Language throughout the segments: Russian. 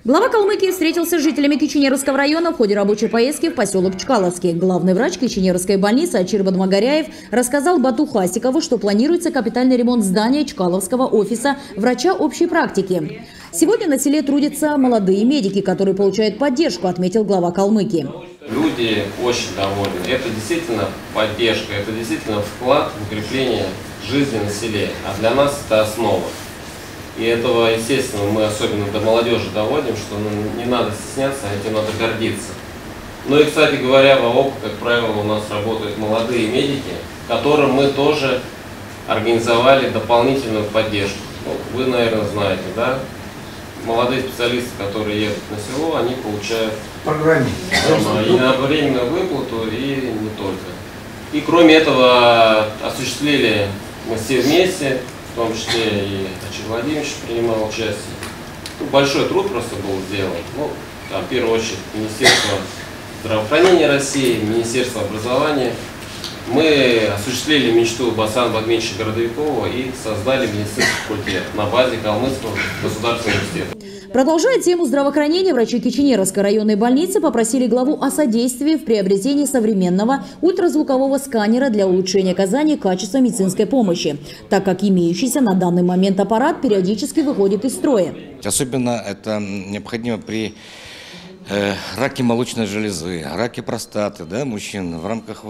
Глава Калмыкии встретился с жителями Кичиневского района в ходе рабочей поездки в поселок Чкаловский. Главный врач Кичиневской больницы Ачир Бадмагаряев рассказал Бату Хасикову, что планируется капитальный ремонт здания Чкаловского офиса врача общей практики. Сегодня на селе трудятся молодые медики, которые получают поддержку, отметил глава Калмыкии. Люди очень довольны. Это действительно поддержка, это действительно вклад в укрепление жизни на селе. А для нас это основа. И этого, естественно, мы особенно до молодежи доводим, что не надо стесняться, а этим надо гордиться. Ну и, кстати говоря, в АОП, как правило, у нас работают молодые медики, которым мы тоже организовали дополнительную поддержку. Ну, вы, наверное, знаете, да? Молодые специалисты, которые едут на село, они получают и одновременную выплату, и не только. И кроме этого осуществили мы все вместе, в том числе и Ачир Владимирович принимал участие. Ну, большой труд просто был сделан. Ну, там, в первую очередь Министерство здравоохранения России, Министерство образования. Мы осуществили мечту Басана Багмедовича Городовикова и создали медицинский факультет на базе Калмыцкого государственного университета. Продолжая тему здравоохранения, врачи Кичиневской районной больницы попросили главу о содействии в приобретении современного ультразвукового сканера для улучшения оказания качества медицинской помощи, так как имеющийся на данный момент аппарат периодически выходит из строя. Особенно это необходимо при раке молочной железы, раке простаты, да, мужчин, в рамках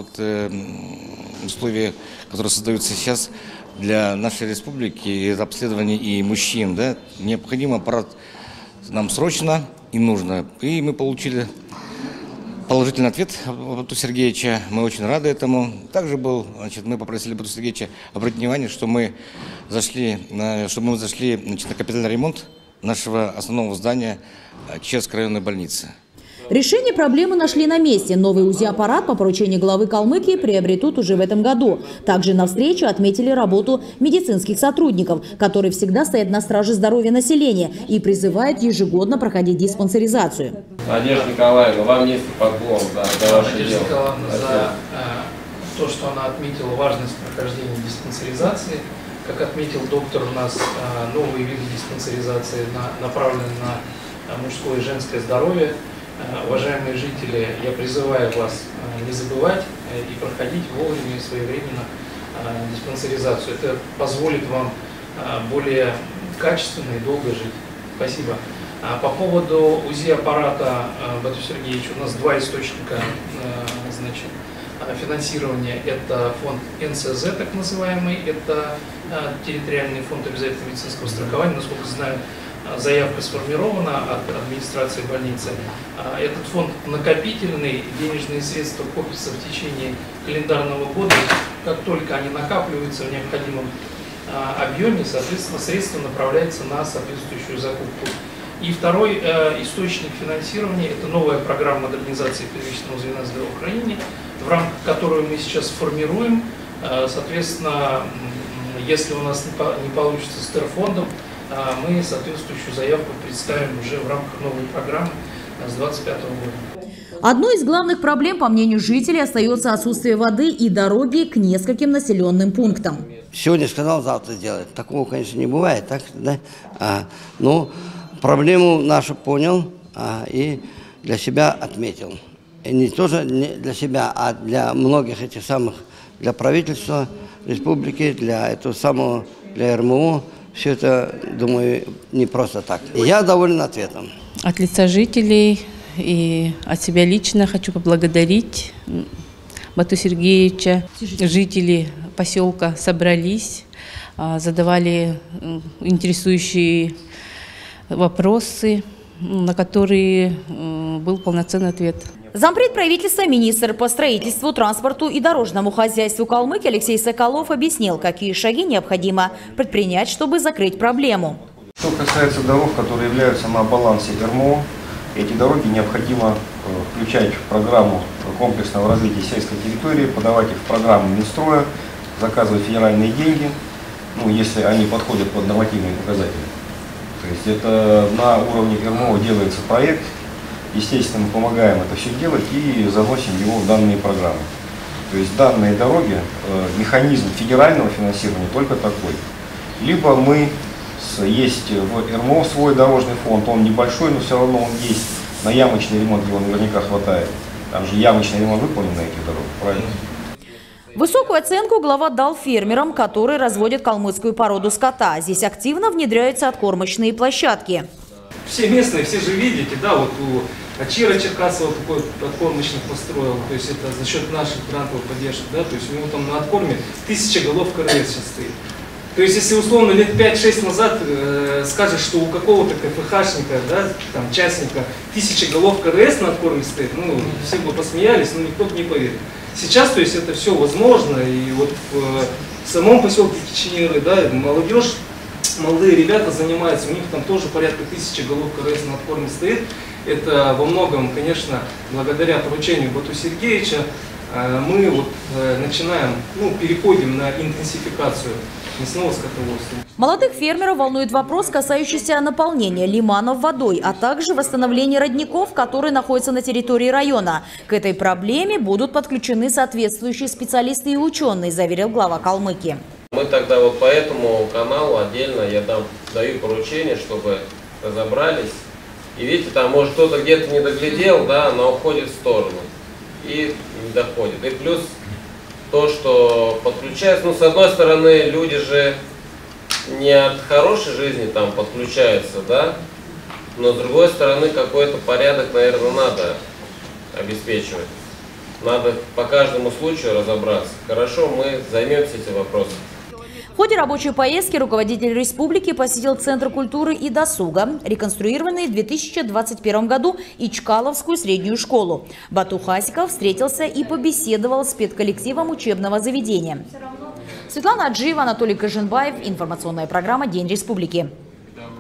условий, которые создаются сейчас для нашей республики, обследования и мужчин, да, необходим аппарат нам срочно и нужно. И мы получили положительный ответ Бату Сергеевича, мы очень рады этому. Также мы попросили Бату Сергеевича обратить внимание, что мы зашли на капитальный ремонт нашего основного здания Кичиневской районной больницы. Решение проблемы нашли на месте. Новый УЗИ-аппарат по поручению главы Калмыкии приобретут уже в этом году. Также на встрече отметили работу медицинских сотрудников, которые всегда стоят на страже здоровья населения и призывают ежегодно проходить диспансеризацию. Надежда Николаевна, вам есть поклон за ваше дело. Надежда Николаевна, за то, что она отметила важность прохождения диспансеризации. Как отметил доктор, у нас новые виды диспансеризации направлены на мужское и женское здоровье. Уважаемые жители, я призываю вас не забывать и проходить вовремя и своевременно диспансеризацию. Это позволит вам более качественно и долго жить. Спасибо. По поводу УЗИ-аппарата, Бату Сергеевич, у нас два источника финансирования. Это фонд НСЗ, так называемый, это территориальный фонд обязательного медицинского страхования, насколько знаю. Заявка сформирована от администрации больницы. Этот фонд накопительный, денежные средства копятся в течение календарного года. Как только они накапливаются в необходимом объеме, соответственно, средства направляются на соответствующую закупку. И второй источник финансирования – это новая программа модернизации первичного звена здравоохранения, в рамках которой мы сейчас формируем. Соответственно, если у нас не получится с терфондом, мы соответствующую заявку представим уже в рамках новой программы с 2025 года. Одной из главных проблем, по мнению жителей, остается отсутствие воды и дороги к нескольким населенным пунктам. Сегодня сказал, завтра сделать. Такого, конечно, не бывает. Так, да? Но проблему нашу понял и для себя отметил. И не тоже для себя, а для многих этих самых, для правительства республики, для РМУ. Все это, думаю, не просто так. Я доволен ответом. От лица жителей и от себя лично хочу поблагодарить Бату Сергеевича. Жители поселка собрались, задавали интересующие вопросы, на которые был полноценный ответ. Зампред правительства, министр по строительству, транспорту и дорожному хозяйству Калмыкии Алексей Соколов объяснил, какие шаги необходимо предпринять, чтобы закрыть проблему. Что касается дорог, которые являются на балансе РМО, эти дороги необходимо включать в программу комплексного развития сельской территории, подавать их в программу Минстроя, заказывать федеральные деньги, если они подходят под нормативные показатели. То есть это на уровне РМО делается проект. Естественно, мы помогаем это все делать и заносим его в данные программы. То есть данные дороги, механизм федерального финансирования только такой. Либо мы Есть в РМО свой дорожный фонд, он небольшой, но все равно он есть. На ямочный ремонт его наверняка хватает. Там же ямочный ремонт выполнен на этих дорогах, правильно? Высокую оценку глава дал фермерам, которые разводят калмыцкую породу скота. Здесь активно внедряются откормочные площадки. Все местные, все же видите, да, вот у Ачира Черкасова такой откормочник построил, то есть это за счет наших грантовых поддержек, да, то есть у него там на откорме 1000 голов КРС сейчас стоит. То есть если условно лет 5-6 назад скажешь, что у какого-то КФХшника, да, там частника 1000 голов КРС на откорме стоит, ну, все бы посмеялись, но никто бы не поверил. Сейчас, то есть это все возможно, и вот в самом поселке Киченеры, да, молодежь, молодые ребята занимаются, у них там тоже порядка 1000 голов КРС на откорме стоит. Это во многом, конечно, благодаря поручению Бату Сергеевича мы вот начинаем, переходим на интенсификацию мясного скотоводства. Молодых фермеров волнует вопрос, касающийся наполнения лиманов водой, а также восстановления родников, которые находятся на территории района. К этой проблеме будут подключены соответствующие специалисты и ученые, заверил глава Калмыкии. Мы тогда вот по этому каналу отдельно я даю поручение, чтобы разобрались. И видите, там может кто-то где-то не доглядел, да, но уходит в сторону и не доходит. И плюс то, что подключается, с одной стороны, люди же не от хорошей жизни там подключаются, да, но с другой стороны, какой-то порядок, наверное, надо обеспечивать. Надо по каждому случаю разобраться. Хорошо, мы займемся этим вопросом. В ходе рабочей поездки руководитель республики посетил Центр культуры и досуга, реконструированный в 2021 году, и Чкаловскую среднюю школу. Бату Хасиков встретился и побеседовал с педколлективом учебного заведения. Светлана Аджиева, Анатолий Коженбаев. Информационная программа «День республики».